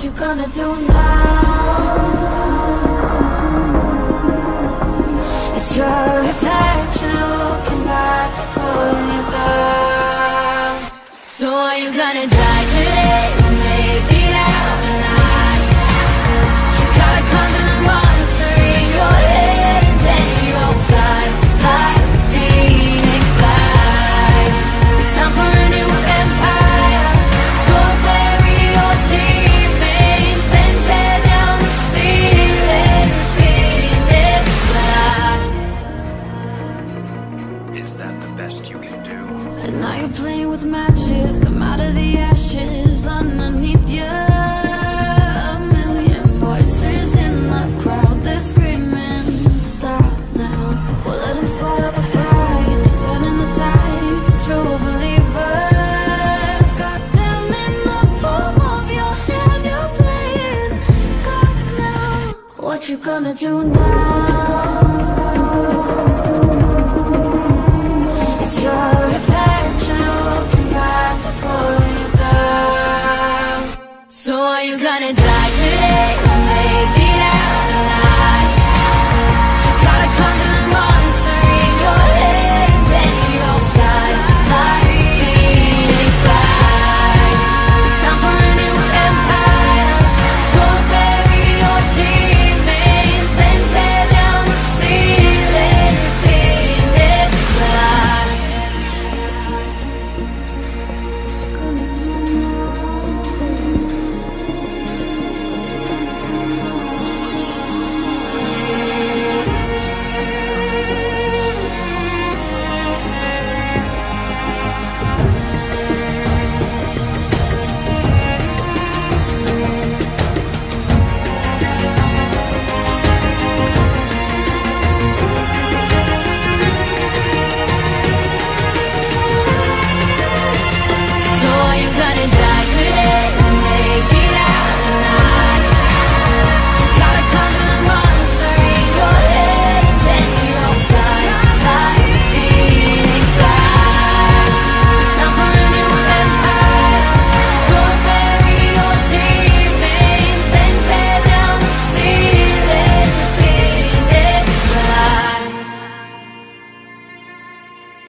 you gonna do now? It's your reflection looking back to pull you down. So are you gonna die today or make it out alive? You gotta conquer the monster in your head, and then you'll fly, fly, Phoenix fly. It's time for a new empire. Go bury your demons, then tear down the ceiling. Phoenix fly. Is that the best you can do? And now you're playing with matches. Come out of the ashes underneath you. A million voices in the crowd, they're screaming, stop now. Well, let them swallow the pride. You're turning the tide to true believers. Got them in the palm of your hand. You're playing God now. What you gonna do now?